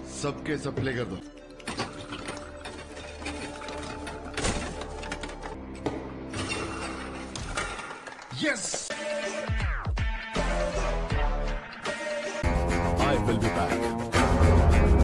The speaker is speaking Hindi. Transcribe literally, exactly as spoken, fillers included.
सबके सब प्ले कर दो। Yes, I will be back.